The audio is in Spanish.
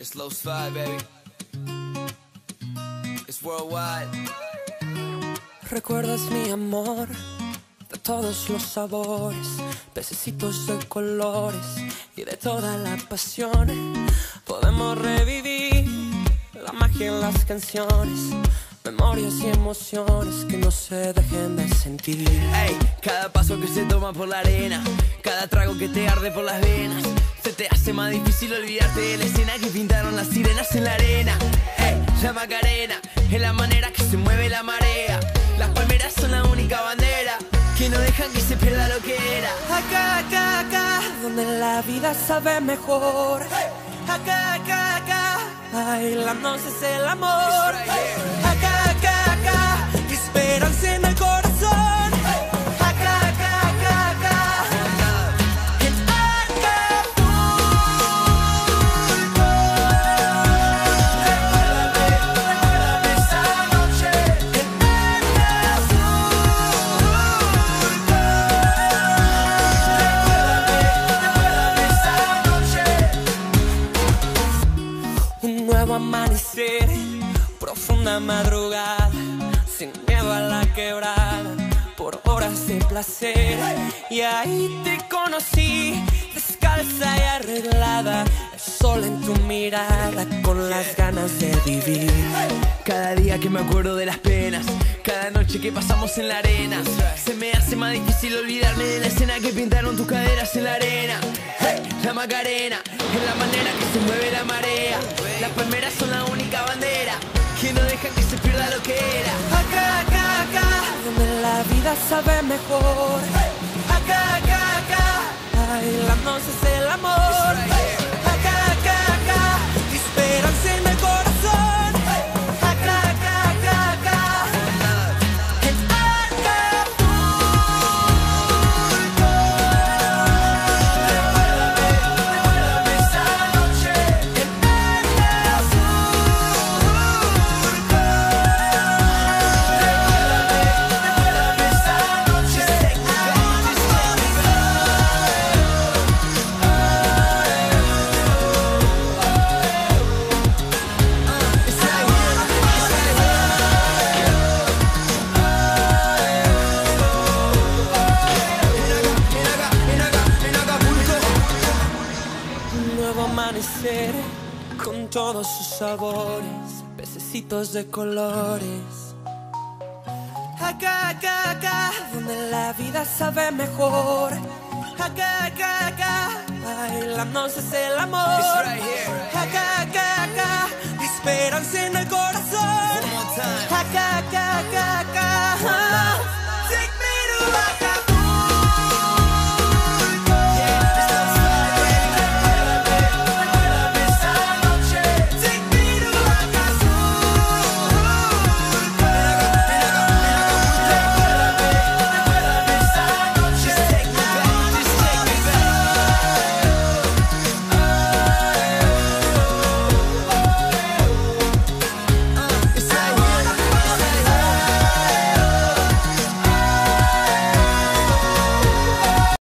Slow slide, baby. It's worldwide. Recuerdas mi amor de todos los sabores, pececitos de colores y de toda la pasión. Podemos revivir la magia en las canciones, memorias y emociones que no se dejen de sentir. Ey, cada paso que se toma por la arena, cada trago que te arde por las venas, se te hace más difícil olvidarte de la escena que pintaron las sirenas en la arena. Ey, la Macarena es la manera que se mueve la marea. Las palmeras son la única bandera que no dejan que se pierda lo que era. Acá, acá, acá, donde la vida sabe mejor. Acá, acá, acá, bailamos es el amor. Acá, acá, acá, esperanza en el corazón. Acá, acá, acá, acá, en Acapulco. Recuérdame esa noche en Acapulco. Recuérdame esa noche. Un nuevo amanecer, profunda madrugada, sin miedo a la quebrada, por horas de placer. Y ahí te conocí, descalza y arreglada, el sol en tu mirada, con las ganas de vivir. Cada día que me acuerdo de las penas, cada noche que pasamos en la arena, se me hace más difícil olvidarme de la escena que pintaron tus caderas en la arena. Hey, la Macarena es la manera que se mueve la marea. Las palmeras son la única bandera que no dejan que se pierda lo que era. Acá, acá, acá, donde la vida sabe mejor. Acá, acá, acá, bailamos es el amor. Acá, acá, acá, esperanza en el corazón. Acá, acá, acá, acá, en Acapulco. Recuérdame esa noche en Recuérdame esa noche. Un nuevo amanecer con todos sus sabores, pececitos de colores. Acá, acá, acá, donde la vida sabe mejor. Acá, acá, acá, bailamos es el amor. Acá, acá, acá, esperanza en el corazón. Acá, acá,